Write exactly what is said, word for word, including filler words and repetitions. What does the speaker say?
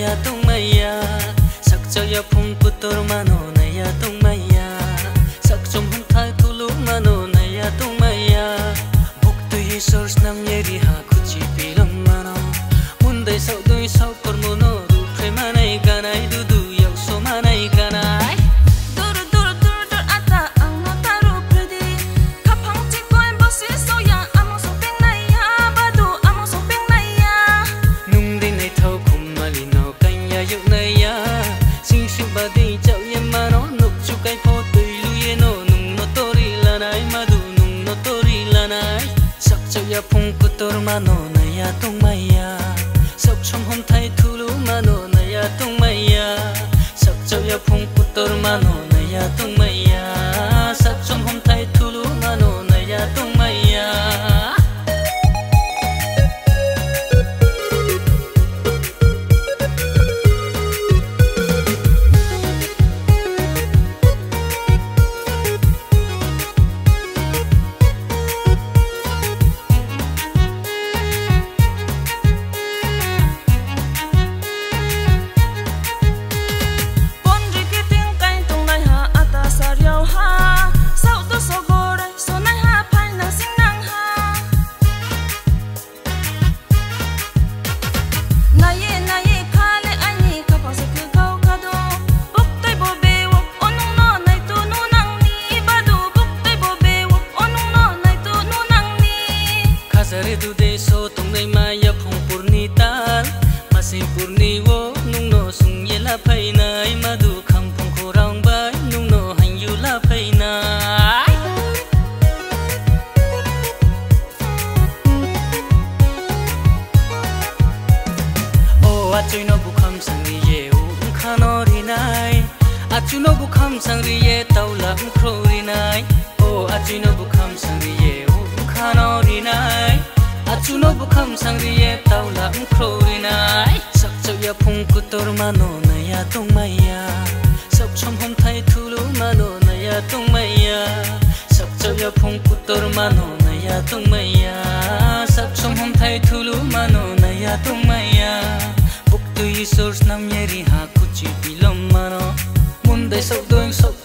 ya tung maya sak cho ya phung putor mano na ya tung maya sak chom hum thai thulu mano na ya tung maya buk tu hi source nam yeri ha kuchi pilam mano mundai sau dui sau kor mono ru prema nai ganai du du yau so manai ganai ya phung putor mano na ya tung maya sok chom hom thai thulu mano na ya tung maya sok chau ya phung putor mano na ya tung maya sok chom hom thai thulu mano na ya tung maya du de so tung nei ma ya phung purni tan ma si purni wo nung no sung ye la phai nai ma du kham phung kho rang bai nung no han yu la phai nai o a chui no bu kham sang ri ye u kha no ri nai a chu no bu kham sang ri ye tau la khro ri nai o a chui no bu kham sang ri ye u kha no ri nai chu no bu kham sang ri ye tau la khro ri nai sak chau ya phung kutor mano na ya tung maya sok chom hom thai thulu mano na ya tung maya sak chau ya phung kutor mano na ya tung maya sak chom hom thai thulu mano na ya tung maya buk tu yi source nam yeri ha kuchi pilom mano mundai sok doing sok